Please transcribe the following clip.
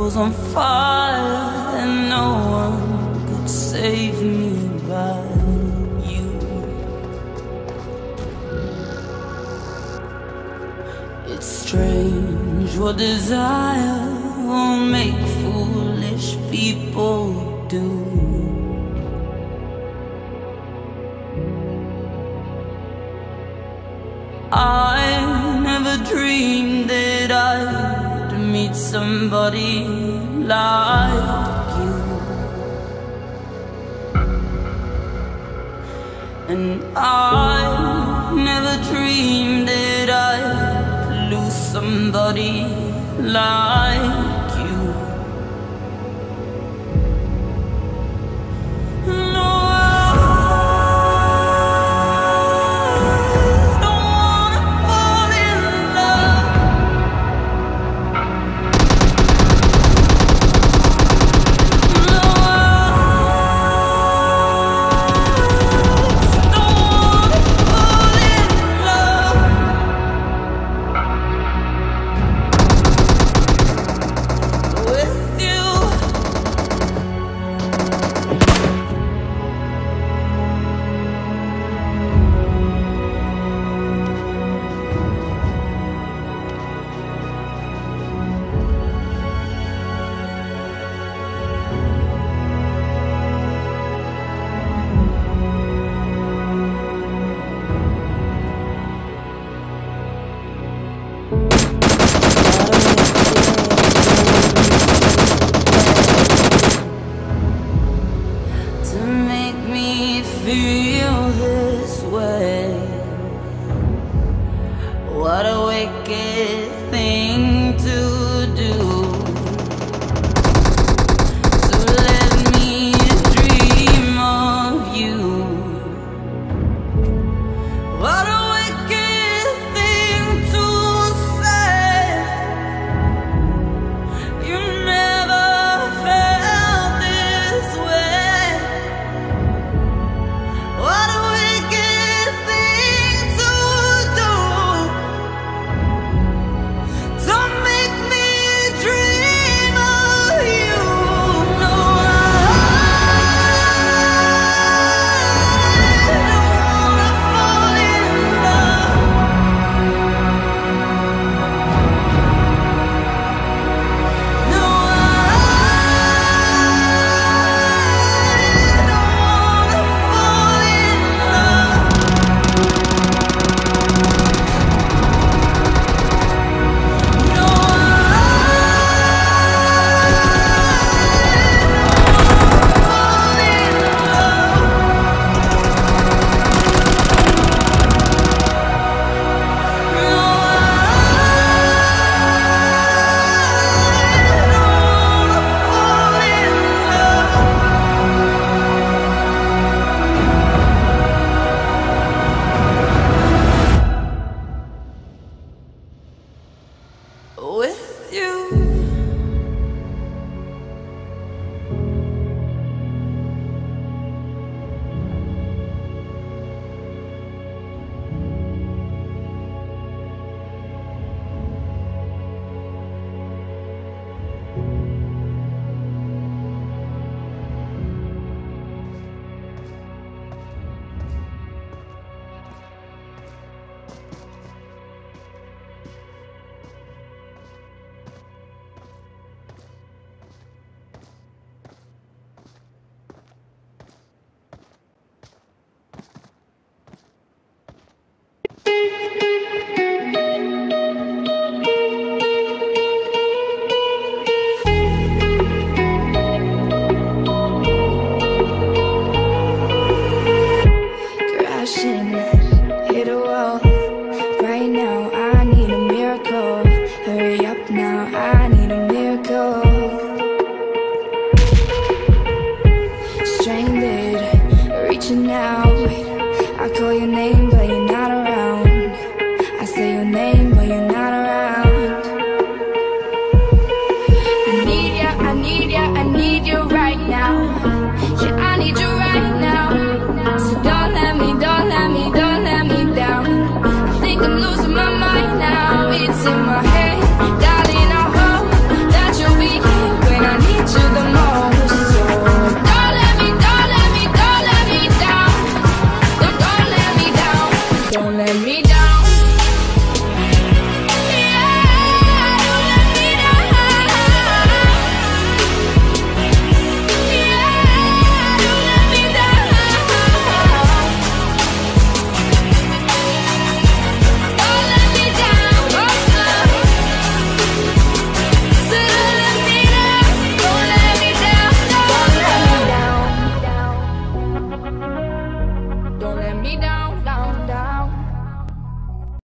was on fire and no one could save me but you. It's strange what desire will make foolish people do. I never dreamed that I'd meet somebody like you, and I never dreamed that I'd lose somebody like you. No, feel this way. What a wicked thing to do, to let me dream of you. What a wicked thing to say. You never felt this way. What a wicked thing to do, to make me dream of you. No, I don't wanna fall in love. No, I don't wanna fall in love. No, with you. Don't let me down.